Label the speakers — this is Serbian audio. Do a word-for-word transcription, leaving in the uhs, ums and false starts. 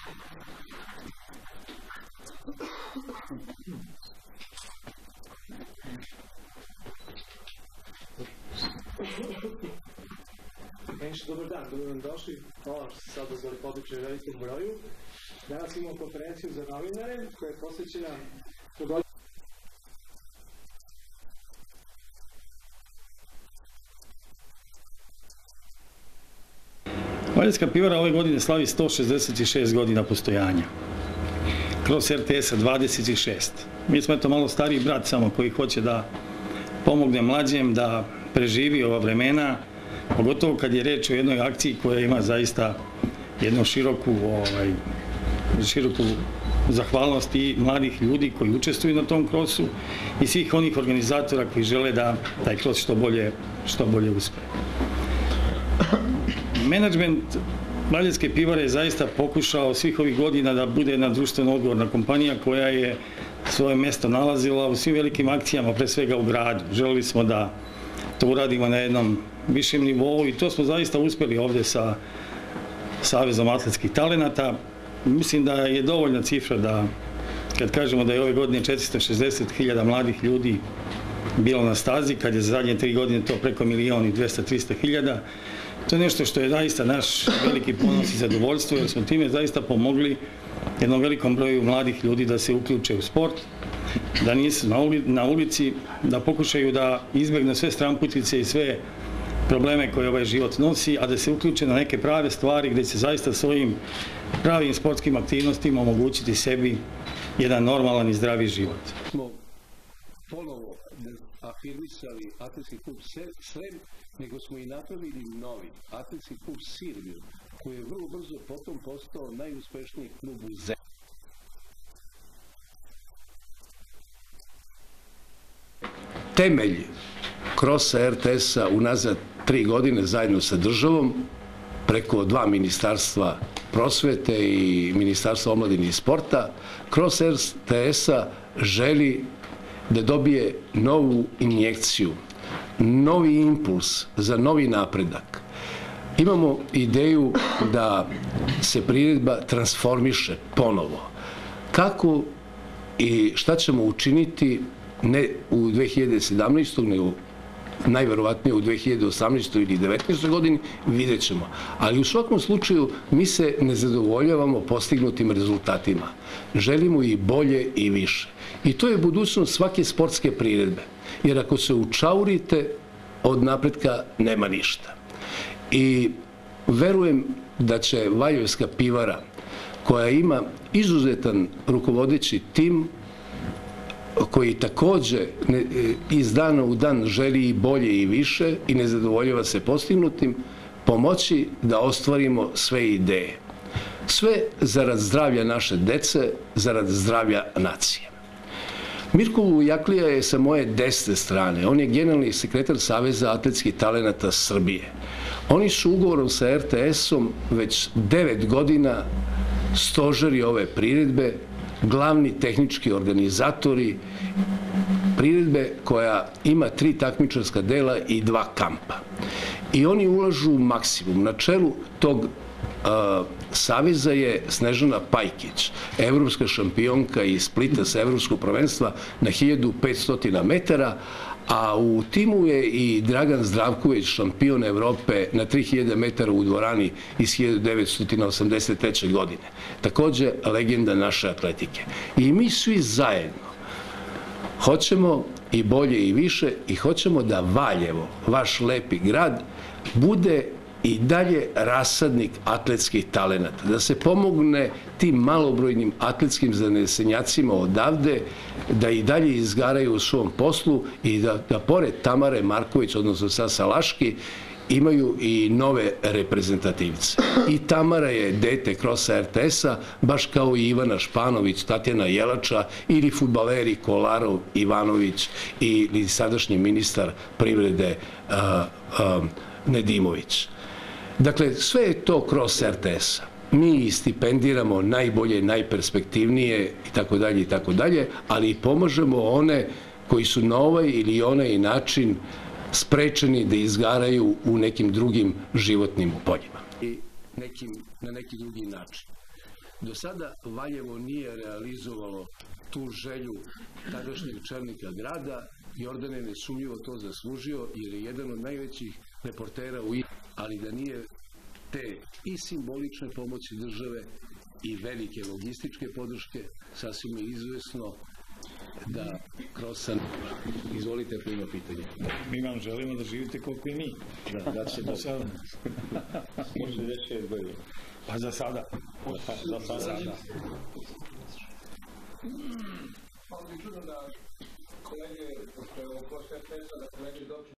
Speaker 1: Enši, dobar dan, dobro nam došli. Hvala što ste sad dozvoli područje u velikom broju. Danas imamo konferenciju za novinare koja je posvećena
Speaker 2: Valjevska pivara ove godine slavi sto šezdeset šest godina postojanja. Kroz R T S-a dvadeset šest. Mi smo eto malo stariji brat samo koji hoće da pomogne mlađem, da preživi ova vremena, pogotovo kad je reč o jednoj akciji koja ima zaista jednu široku, ovaj, široku zahvalnost i mladih ljudi koji učestvuju na tom krosu i svih onih organizatora koji žele da taj kros što bolje, što bolje uspe. Menadžment Valjevske pivare je zaista pokušao svih ovih godina da bude jedna društveno odgovorna kompanija koja je svoje mesto nalazila u svim velikim akcijama, pre svega u gradu. Želeli smo da to uradimo na jednom višem nivou i to smo zaista uspeli ovde sa Savezom atletskih talenata. Mislim da je dovoljna cifra da, kad kažemo da je ove godine četiristo šezdeset hiljada mladih ljudi bilo na stazi, kad je za zadnje tri godine to preko milion i dvesta do trista hiljada, to je nešto što je zaista naš veliki ponos i zadovoljstvo, jer smo time zaista pomogli jednom velikom broju mladih ljudi da se uključe u sport, da nisu na ulici, da pokušaju da izbjegnu sve stranputice i sve probleme koje ovaj život nosi, a da se uključe na neke prave stvari gde će zaista svojim pravim sportskim aktivnostima omogućiti sebi jedan normalan i zdravi život.
Speaker 3: Smo ponovo afirmisali atletski klub Srem, nego smo i napravili novi atletski klub Sirmiju, koji je vrlo brzo potom postao najuspešniji klub u zemlji. Temelj krosa R T S-a unazad tri godine zajedno sa državom, preko dva ministarstva prosvete i ministarstva omladine i sporta, kroz R T S-a želi da dobije novu injekciju, novi impuls za novi napredak. Imamo ideju da se priredba transformiše ponovo. Kako i šta ćemo učiniti ne u dve hiljade sedamnaestoj. nego najverovatnije u dve hiljade osamnaestoj. ili devetnaestoj. godini, vidjet ćemo. Ali u svakom slučaju mi se ne zadovoljavamo postignutim rezultatima. Želimo i bolje i više. I to je budućnost svake sportske priredbe. Jer ako se učaurite, od napretka nema ništa. I verujem da će Valjevska pivara, koja ima izuzetan rukovodeći tim, koji takođe iz dana u dan želi i bolje i više i ne zadovoljava se postignutim, pomoći da ostvarimo sve ideje. Sve zarad zdravlja naše dece, zarad zdravlja nacije. Mirko Vujaklija je sa moje desne strane. On je generalni sekretar Saveza atletskih talenata Srbije. Oni su ugovorom sa R T S-om već devet godina stožeri ove priredbe, glavni tehnički organizatori priredbe koja ima tri takmičarska dela i dva kampa. I oni ulažu maksimum. Na čelu tog saveza je Snežana Pajkić, evropska šampionka iz Splita sa evropskog prvenstva na hiljadu petsto metara, a u timu je i Dragan Zdravković, šampion Evrope na tri hiljade metara u dvorani iz hiljadu devetsto osamdeset treće. godine. Takođe, legenda naše atletike. I mi svi zajedno hoćemo i bolje i više i hoćemo da Valjevo, vaš lepi grad, bude i dalje rasadnik atletskih talenata, da se pomogne tim malobrojnim atletskim zanesenjacima odavde, da i dalje izgaraju u svom poslu i da, da pored Tamare Marković, odnosno Sasa Laški, imaju i nove reprezentativce. I Tamara je dete krosa R T S-a, baš kao i Ivana Španović, Tatjana Jelača ili fudbaleri Kolarov, Ivanović ili sadašnji ministar privrede a, a, Nedimović. Dakle, sve je to kroz R T S-a. Mi stipendiramo najbolje, najperspektivnije i tako dalje i tako dalje, ali i pomažemo one koji su na ovaj ili onaj način sprečeni da izgaraju u nekim drugim životnim poljima. I nekim, na neki drugi način. Do sada Valjevo nije realizovalo tu želju tadašnjeg čelnika grada. Jordan je nesumnjivo to zaslužio jer je jedan od najvećih reportera u Istri, ali da nije te i simbolične pomoći države i velike logističke podrške, sasvim je izvesno da Krosan... Izvolite, ako ima pitanje.
Speaker 2: Mi vam želimo da živite koliko i mi.
Speaker 3: Da, da se da sada.
Speaker 2: šezdeset šest godina. Pa za sada. Za sada.
Speaker 1: Pa mi čudno da kolege, pošto je ovo postoje da kolege doći